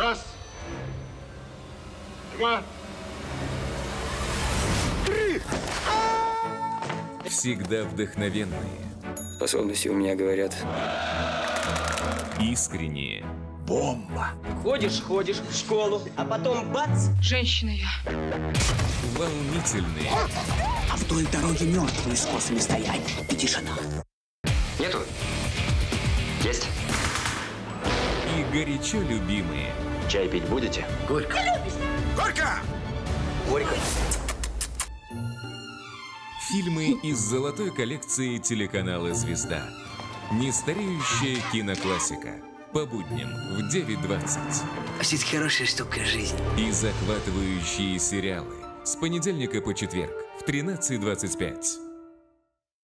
Раз. Два. Три. Всегда вдохновенные. Способности у меня, говорят. Искренние. Бомба. Ходишь в школу, а потом бац! Женщина я. Волнительные. А вдоль дороги мертвые с косами стоять. И тишина. Нету? Есть. И горячо любимые. Чай пить будете? Горько. Горько! Горько. Фильмы из золотой коллекции телеканала «Звезда». Нестареющая киноклассика. По будням в 9:20. Все-таки хорошая штука жизнь. И захватывающие сериалы. С понедельника по четверг в 13:25.